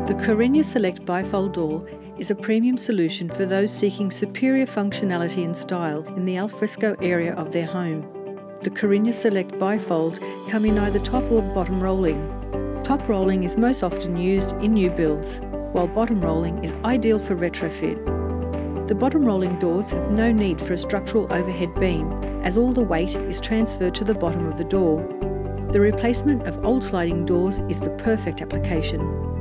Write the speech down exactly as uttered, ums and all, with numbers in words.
The Carinya Select Bi-Fold Door is a premium solution for those seeking superior functionality and style in the alfresco area of their home. The Carinya Select Bi-Fold come in either top or bottom rolling. Top rolling is most often used in new builds, while bottom rolling is ideal for retrofit. The bottom rolling doors have no need for a structural overhead beam, as all the weight is transferred to the bottom of the door. The replacement of old sliding doors is the perfect application.